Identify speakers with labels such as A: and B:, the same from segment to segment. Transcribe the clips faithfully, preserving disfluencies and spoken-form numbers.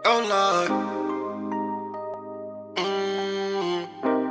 A: Oh Lord. Mm.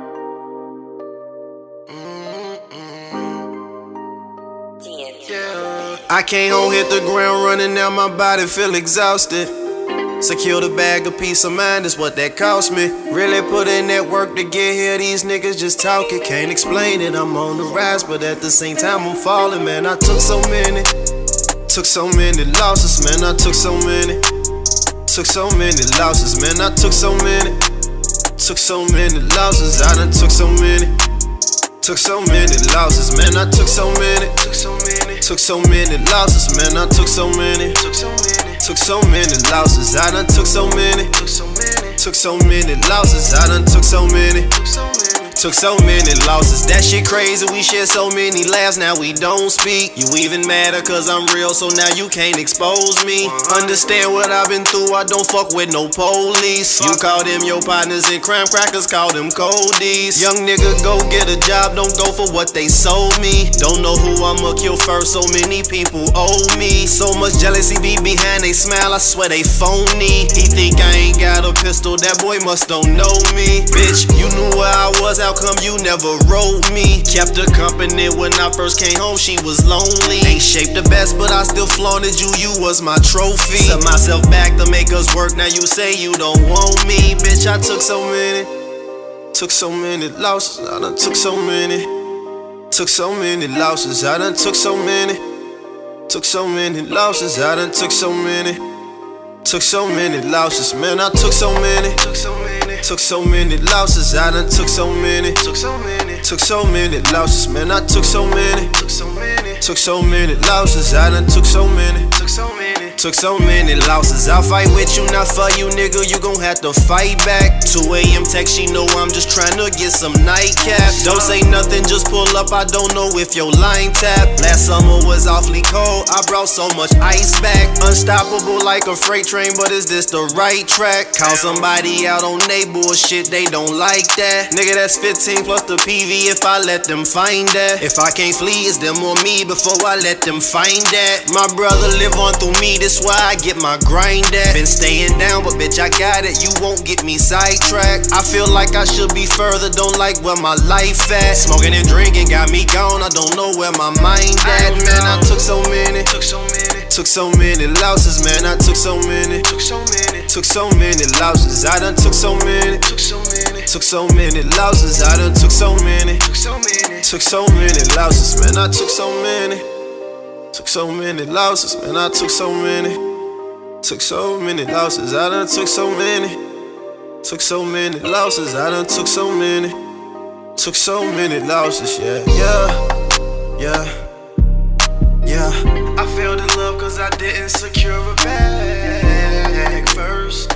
A: Mm-mm. Yeah. I came home, hit the ground running, now my body feel exhausted. Secure the bag of peace of mind is what that cost me. Really put in that work to get here, these niggas just talking. Can't explain it, I'm on the rise, but at the same time I'm falling, man. I took so many, took so many losses, man. I took so many, took so many losses, man. I took so many, took so many losses. I done took so many, took so many losses, man. I took so many, took so many, took so many losses, man. I took so many, took so many, took so many losses. I done took so many, took so many, took so many losses. I done took so many, took so many. Took so many losses, that shit crazy. We share so many laughs, now we don't speak. You even madder cause I'm real, so now you can't expose me. Understand what I've been through, I don't fuck with no police. You call them your partners in crime, crackers call them coldies. Young nigga go get a job, don't go for what they sold me. Don't know who I'ma kill first, so many people owe me. So much jealousy be behind they smile, I swear they phony. He think I ain't got a pistol, that boy must don't know me. Bitch, you knew where I was, how come you never wrote me? Kept her company when I first came home, she was lonely. Ain't shaped the best, but I still flaunted you, you was my trophy. Set myself back to make us work, now you say you don't want me. Bitch, I took so many, took so many losses. I done took so many, took so many losses. I done took so many, took so many losses. I done took so many, took so many losses, man. I took so many, took so many, took so many losses. I done took so many, took so many, took so many losses, man. I took so many, took so many, took so many losses. I done took so many, took so many, took so many losses. I'll fight with you, not for you, nigga. You gon' have to fight back. two A M text, she know I'm just trying to get some nightcap. Don't say nothing, just pull up. I don't know if your line tap. Last summer was awfully cold, I brought so much ice back. Unstoppable like a freight train, but is this the right track? Call somebody out on they bullshit, they don't like that. Nigga, that's fifteen plus the P V if I let them find that. If I can't flee, it's them or me before I let them find that. My brother live on through me, this why I get my grind at. Been staying down, but bitch, I got it, you won't get me sidetracked. I feel like I should be further, don't like where my life at. Smoking and drinking got me gone, I don't know where my mind at. Man, I took so many, took so many, took so many losses, man. I took so many, took so many, took so many losses. I done took so many, took so many, took so many losses. I done took so many, took so many, took so many losses, man. I took so many, took so many losses, man. I took so many, took so many losses. I done took so many, took so many losses. I done took so many, took so many losses. Yeah, yeah, yeah. Yeah, I failed in love cause I didn't secure a bag first.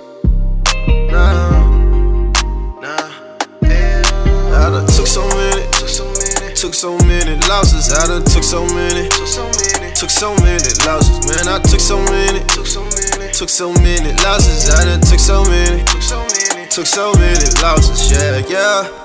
A: Nah, nah, yeah. I done took so many, took so many, took so many losses. I done took so many, took so many, took so many losses. Man, I took so many, took so many, took so many losses. I done took so many, took so many, took so many losses. Yeah, yeah.